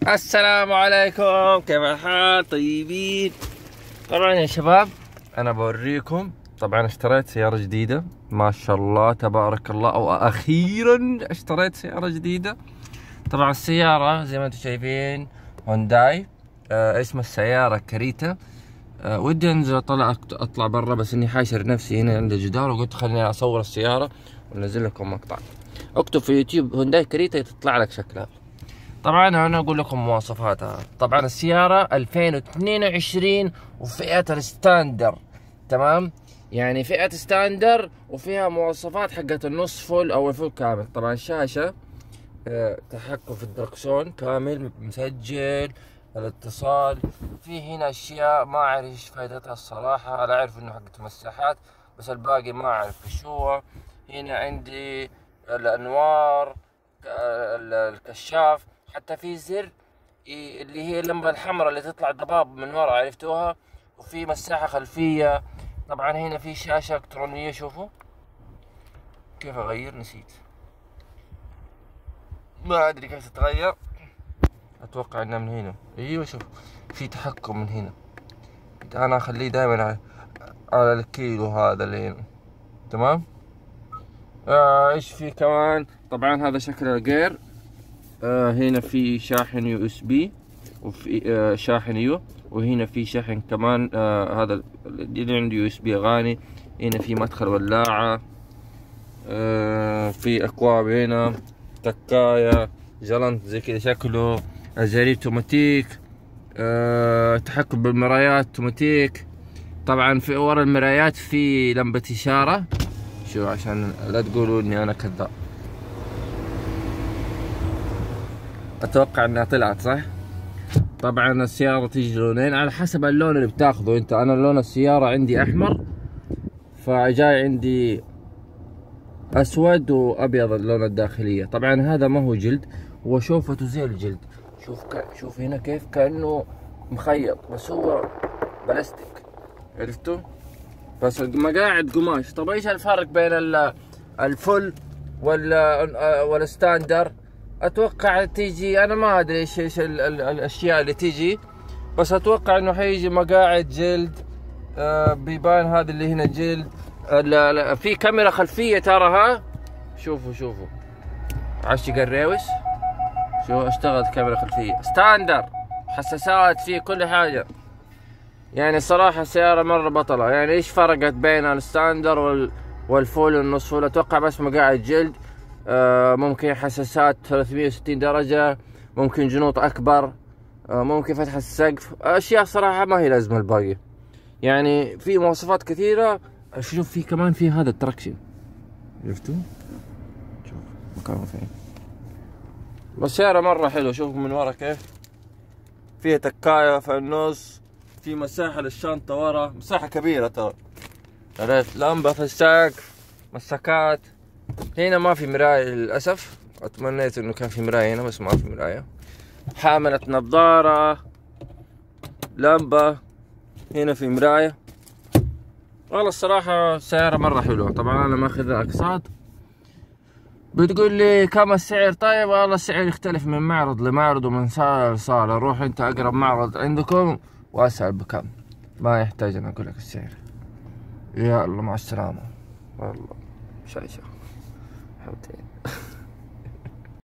السلام عليكم، كيف الحال؟ طيبين؟ طبعا يا شباب انا بوريكم. طبعا اشتريت سيارة جديدة، ما شاء الله تبارك الله، او اخيرا اشتريت سيارة جديدة. طبعا السيارة زي ما انتم شايفين هونداي، اسم السيارة كريتا. ودي انزل اطلع برا، بس اني حاشر نفسي هنا عند الجدار، وقلت خليني اصور السيارة وانزل لكم مقطع. اكتب في يوتيوب هونداي كريتا تطلع لك شكلها. طبعا انا اقول لكم مواصفاتها. طبعا السيارة 2022 وفئة الستاندر، تمام؟ يعني فئة ستاندر وفيها مواصفات حقت النص فل او الفل كامل. طبعا شاشة، تحكم في الدركسون كامل مسجل، الاتصال. في هنا اشياء ما اعرف ايش فائدتها الصراحة، انا اعرف انه حقت مساحات بس الباقي ما اعرف ايش هو. هنا عندي الانوار، الكشاف، حتى في زر اللي هي اللمبة الحمراء اللي تطلع ضباب من ورا، عرفتوها؟ وفي مساحة خلفية. طبعا هنا في شاشة الكترونية، شوفوا كيف اغير، نسيت، ما ادري كيف تتغير. اتوقع انها من هنا. ايوه شوف، في تحكم من هنا. انا اخليه دائما على الكيلو هذا اللي هنا، تمام؟ ايش في كمان؟ طبعا هذا شكل الجير. هنا في شاحن يو اس بي، وفي شاحن يو، وهنا في شاحن كمان. هذا اللي عنده يو اس بي اغاني. هنا في مدخل ولاعة. في اكواب هنا، تكاية، جلنت زي كذا شكله، الجريب اوتوماتيك. تحكم بالمرايات اوتوماتيك. طبعا في ورا المرايات في لمبة اشارة، شو عشان لا تقولوا اني انا كذاب. اتوقع انها طلعت صح. طبعا السيارة تيجي لونين على حسب اللون اللي بتاخذه انت. انا لون السيارة عندي احمر، فجاي عندي اسود وابيض اللون الداخلية. طبعا هذا ما هو جلد، هو شوفته زي الجلد. شوف هنا كيف كأنه مخيط، بس هو بلاستيك، عرفتوا؟ بس المقاعد قماش. طب ايش الفرق بين الفل والستاندر؟ اتوقع تيجي، انا ما ادري ايش الاشياء اللي تيجي، بس اتوقع انه حيجي مقاعد جلد. بيبان هذا اللي هنا جلد. في كاميرا خلفية ترى، ها شوفوا عشق الريوس، شو اشتغلت كاميرا خلفية ستاندر، حساسات في كل حاجة. يعني صراحة السيارة مرة بطلة. يعني ايش فرقت بين الستاندر والفول والنص فول؟ اتوقع بس مقاعد جلد، ممكن حساسات 360 درجة، ممكن جنوط اكبر، ممكن فتح السقف، اشياء صراحة ما هي لازمة الباقي. يعني في مواصفات كثيرة. شوف في كمان في هذا التراكشن، شفتوا؟ شوف مكانه فين. بس السيارة مرة حلوة. شوف من ورا كيف فيها تكاية في النص، في مساحة للشنطة ورا، مساحة كبيرة ترى. عرفت؟ لمبة في السقف، مساكات. هنا ما في مراية للأسف، أتمنيت إنه كان في مراية هنا بس ما في مراية. حاملة نظارة، لمبة، هنا في مراية. والله الصراحة سيارة مرة حلوة. طبعا أنا ماخذها أقساط. بتقول لي كم السعر؟ طيب والله السعر يختلف من معرض لمعرض ومن صالة لصالة. روح انت اقرب معرض عندكم واسأل بكم، ما يحتاج انا اقول لك السعر. يا الله مع السلامة. والله شاشة حوتين.